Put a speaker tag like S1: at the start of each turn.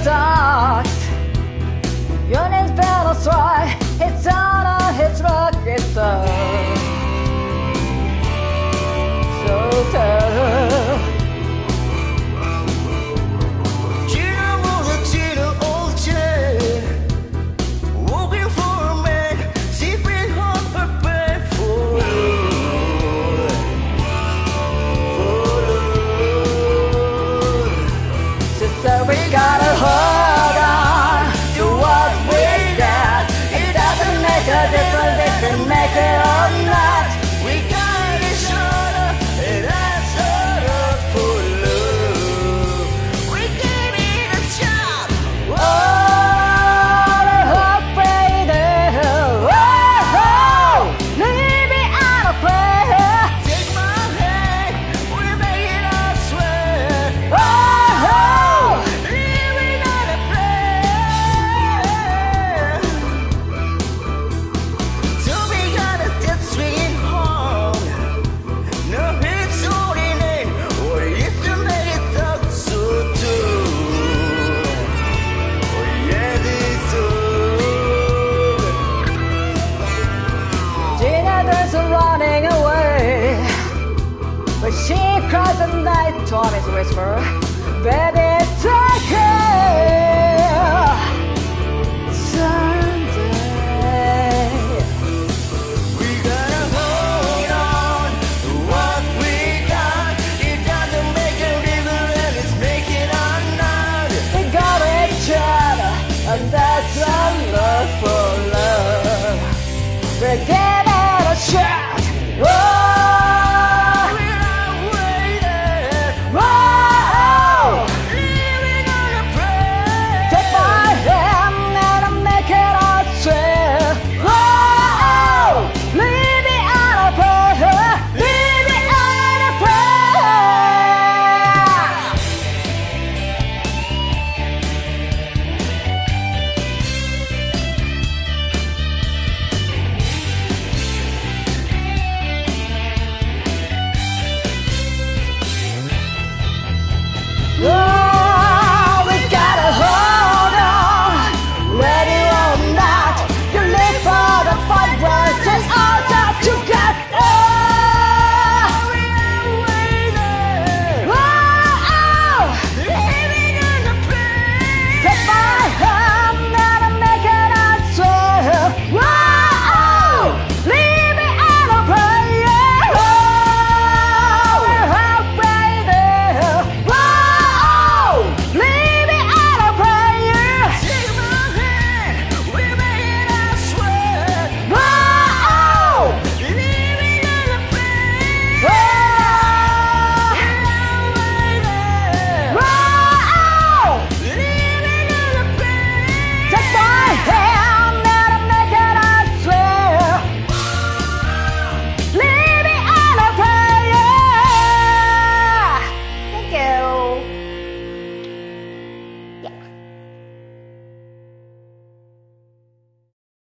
S1: starts. Your name's better strike. It's on his rocket stuff. So tough. So we gotta hold on to what we got. It doesn't make a difference if we make it or not. We got each other and that's all for love. We gave it a shot. Oh, the heartbreaker. Oh, leave me out of prayer. Take my hand, we make it, I swear. Oh, running away, but she cries at night. Tommy's whisper, baby, take her someday. We gotta hold on to what we got. It doesn't make a difference, it's making or not. We got each other, and that's right.